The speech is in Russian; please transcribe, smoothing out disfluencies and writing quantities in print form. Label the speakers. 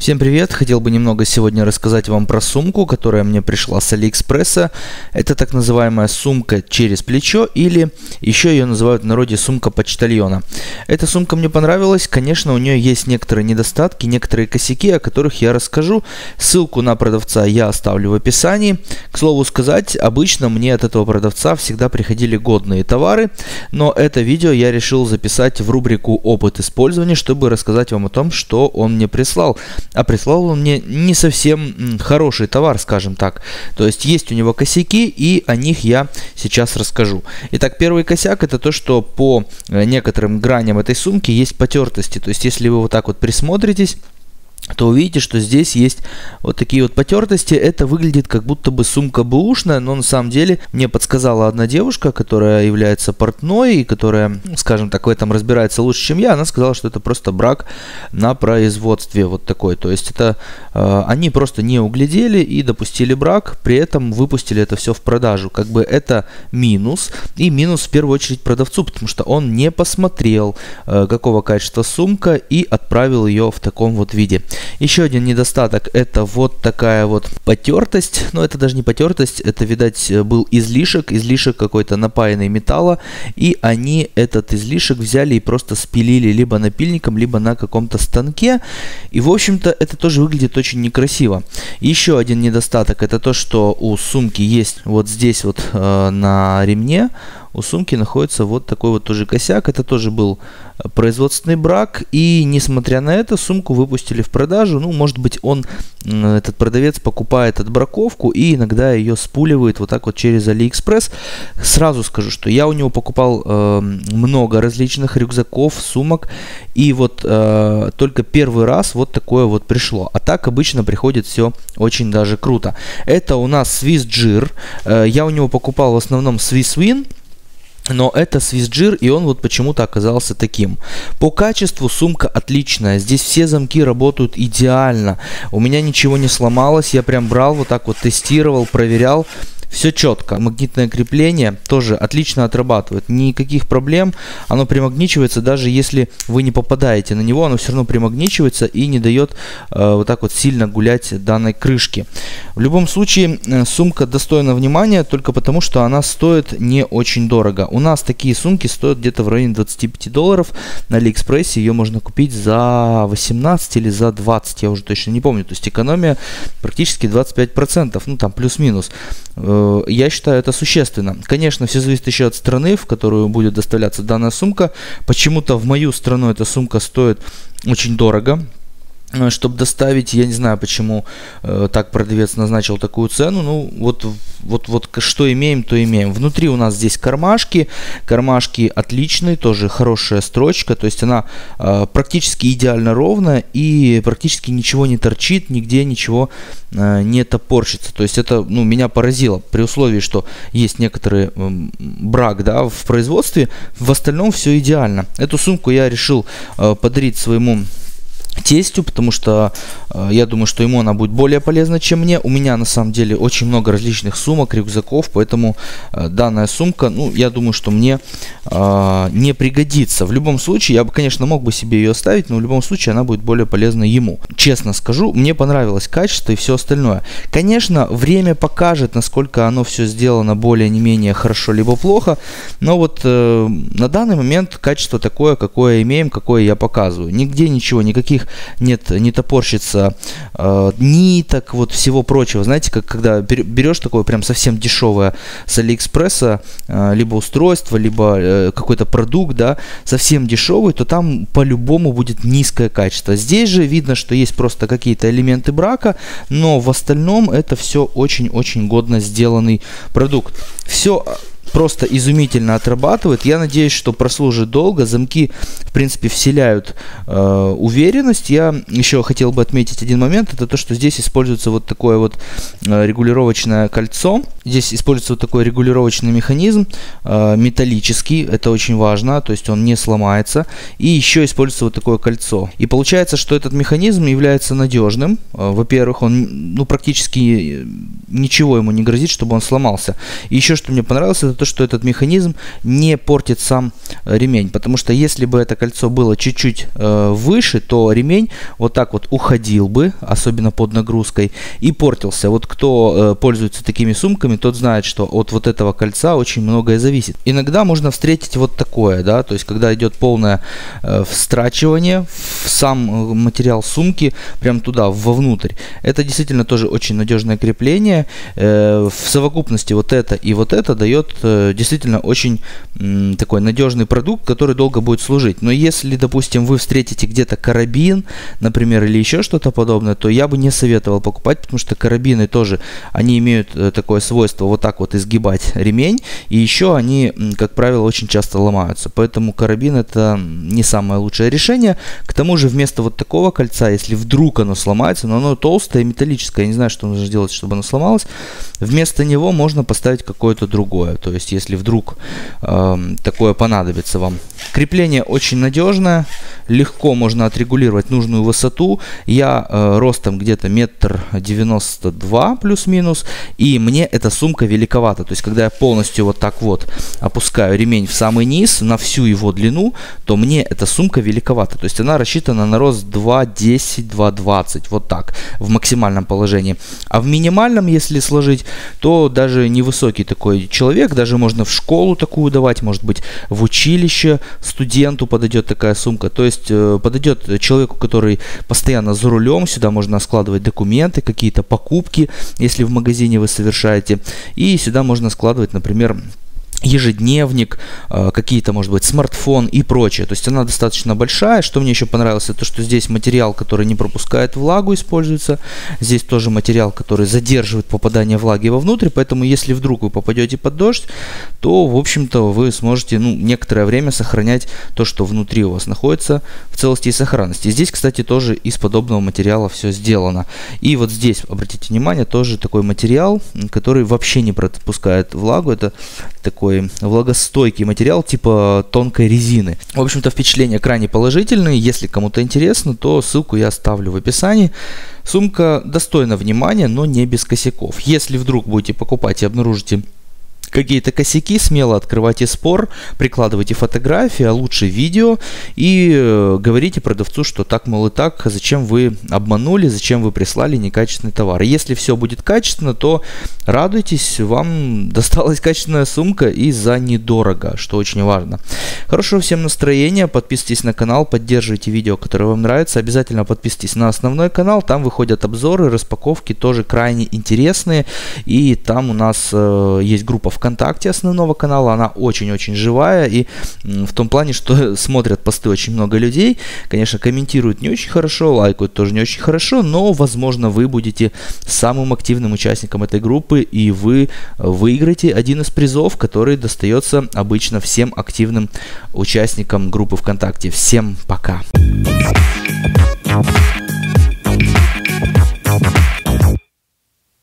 Speaker 1: Всем привет! Хотел бы немного сегодня рассказать вам про сумку, которая мне пришла с Алиэкспресса. Это так называемая сумка через плечо, или еще ее называют в народе сумка почтальона. Эта сумка мне понравилась. Конечно, у нее есть некоторые недостатки, некоторые косяки, о которых я расскажу. Ссылку на продавца я оставлю в описании. К слову сказать, обычно мне от этого продавца всегда приходили годные товары, но это видео я решил записать в рубрику «Опыт использования», чтобы рассказать вам о том, что он мне прислал. А прислал он мне не совсем хороший товар, скажем так. То есть у него косяки, и о них я сейчас расскажу. Итак, первый косяк — это то, что по некоторым граням этой сумки есть потертости. То есть если вы вот так вот присмотритесь, то увидите, что здесь есть вот такие вот потертости. Это выглядит как будто бы сумка бэушная, но на самом деле мне подсказала одна девушка, которая является портной и которая, скажем так, в этом разбирается лучше, чем я. Она сказала, что это просто брак на производстве вот такой. То есть это они просто не углядели и допустили брак, при этом выпустили это все в продажу. Как бы это минус, и минус в первую очередь продавцу, потому что он не посмотрел, какого качества сумка, и отправил ее в таком вот виде. Еще один недостаток — это вот такая вот потертость, но это даже не потертость, это, видать, был излишек какой-то напаянный металла, и они этот излишек взяли и просто спилили либо напильником, либо на каком-то станке, и, в общем-то, это тоже выглядит очень некрасиво. Еще один недостаток — это то, что у сумки есть вот здесь вот на ремне, у сумки находится вот такой вот тоже косяк. Это тоже был производственный брак, и несмотря на это, сумку выпустили в продажу. Ну, может быть, этот продавец покупает отбраковку и иногда ее спуливает вот так вот через Алиэкспресс. Сразу скажу, что я у него покупал много различных рюкзаков, сумок, и вот только первый раз вот такое вот пришло. А так обычно приходит все очень даже круто. Это у нас Swissgear. Я у него покупал в основном Swisswin, но это Swissgear, и он вот почему-то оказался таким. По качеству сумка отличная. Здесь все замки работают идеально. У меня ничего не сломалось. Я прям брал, вот так вот тестировал, проверял. Все четко. Магнитное крепление тоже отлично отрабатывает. Никаких проблем. Оно примагничивается, даже если вы не попадаете на него, оно все равно примагничивается и не дает вот так вот сильно гулять данной крышке. В любом случае, сумка достойна внимания только потому, что она стоит не очень дорого. У нас такие сумки стоят где-то в районе $25. На Алиэкспрессе ее можно купить за 18 или за 20, я уже точно не помню. То есть экономия практически 25%, ну там плюс-минус. Я считаю, это существенно. Конечно, все зависит еще от страны, в которую будет доставляться данная сумка. Почему-то в мою страну эта сумка стоит очень дорого. Чтобы доставить, я не знаю, почему так продавец назначил такую цену. Ну, вот что имеем, то имеем. Внутри у нас здесь кармашки. Кармашки отличные, тоже хорошая строчка. То есть она практически идеально ровная и практически ничего не торчит, нигде ничего не топорщится. То есть это, ну, меня поразило. При условии, что есть некоторый брак, да, в производстве, в остальном все идеально. Эту сумку я решил подарить своему тестю, потому что я думаю, что ему она будет более полезна, чем мне. У меня на самом деле очень много различных сумок, рюкзаков, поэтому данная сумка, ну, я думаю, что мне не пригодится. В любом случае, я бы, конечно, мог бы себе ее оставить, но в любом случае она будет более полезна ему. Честно скажу, мне понравилось качество и все остальное. Конечно, время покажет, насколько оно все сделано более не менее хорошо либо плохо, но вот на данный момент качество такое, какое имеем, какое я показываю. Нигде ничего, никаких нет, не топорщится ниток, вот всего прочего. Знаете, как когда берешь такое прям совсем дешевое с Алиэкспресса, либо устройство, либо какой-то продукт, да, совсем дешевый, то там по-любому будет низкое качество. Здесь же видно, что есть просто какие-то элементы брака, но в остальном это все очень-очень годно сделанный продукт. Все просто изумительно отрабатывает. Я надеюсь, что прослужит долго. Замки, в принципе, вселяют уверенность. Я еще хотел бы отметить один момент. Это то, что здесь используется вот такое вот регулировочное кольцо. Здесь используется вот такой регулировочный механизм, металлический. Это очень важно, то есть он не сломается. И еще используется вот такое кольцо. И получается, что этот механизм является надежным. Во-первых, он, ну, практически ничего ему не грозит, чтобы он сломался. И еще, что мне понравилось, это то, что этот механизм не портит сам ремень, потому что если бы это кольцо было чуть-чуть выше, то ремень вот так вот уходил бы, особенно под нагрузкой, и портился. Вот кто пользуется такими сумками, тот знает, что от вот этого кольца очень многое зависит. Иногда можно встретить вот такое, да, то есть когда идет полное встрачивание в сам материал сумки, прям туда, вовнутрь. Это действительно тоже очень надежное крепление. В совокупности вот это и вот это дает действительно очень такой надежный продукт, который долго будет служить. Но если, допустим, вы встретите где-то карабин, например, или еще что-то подобное, то я бы не советовал покупать, потому что карабины тоже, они имеют такое свойство вот так вот изгибать ремень, и еще они, как правило, очень часто ломаются. Поэтому карабин это не самое лучшее решение. К тому же вместо вот такого кольца, если вдруг оно сломается, но оно толстое, металлическое, я не знаю, что нужно делать, чтобы оно сломалось, вместо него можно поставить какое-то другое. То есть, если вдруг такое понадобится вам. Крепление очень надежное, легко можно отрегулировать нужную высоту. Я ростом где-то 1,92 м плюс-минус, и мне эта сумка великовата. То есть, когда я полностью вот так вот опускаю ремень в самый низ, на всю его длину, то мне эта сумка великовата. То есть, она рассчитана на рост 2,10, 2,20, вот так, в максимальном положении. А в минимальном, если сложить, то даже невысокий такой человек, даже можно в школу такую давать, может быть, в училище студенту подойдет такая сумка. То есть подойдет человеку, который постоянно за рулем, сюда можно складывать документы, какие-то покупки, если в магазине вы совершаете. И сюда можно складывать, например, ежедневник, какие-то, может быть, смартфон и прочее. То есть она достаточно большая. Что мне еще понравилось, это что здесь материал, который не пропускает влагу, используется. Здесь тоже материал, который задерживает попадание влаги вовнутрь. Поэтому если вдруг вы попадете под дождь, то, в общем-то, вы сможете некоторое время сохранять то, что внутри у вас находится, в целости и сохранности. Здесь, кстати, тоже из подобного материала все сделано. И вот здесь, обратите внимание, тоже такой материал, который вообще не пропускает влагу. Это такой влагостойкий материал типа тонкой резины. В общем-то, впечатления крайне положительные. Если кому-то интересно, то ссылку я оставлю в описании. Сумка достойна внимания, но не без косяков. Если вдруг будете покупать и обнаружите какие-то косяки, смело открывайте спор, прикладывайте фотографии, а лучше видео и говорите продавцу, что так, мол, и так, зачем вы обманули, зачем вы прислали некачественный товар. Если все будет качественно, то радуйтесь, вам досталась качественная сумка и за недорого, что очень важно. Хорошего всем настроения, подписывайтесь на канал, поддерживайте видео, которое вам нравится, обязательно подписывайтесь на основной канал, там выходят обзоры, распаковки, тоже крайне интересные, и там у нас есть группа ВКонтакте основного канала, она очень-очень живая, и в том плане, что смотрят посты очень много людей, конечно, комментируют не очень хорошо, лайкают тоже не очень хорошо, но, возможно, вы будете самым активным участником этой группы, и вы выиграете один из призов, который достается обычно всем активным участникам группы ВКонтакте. Всем пока!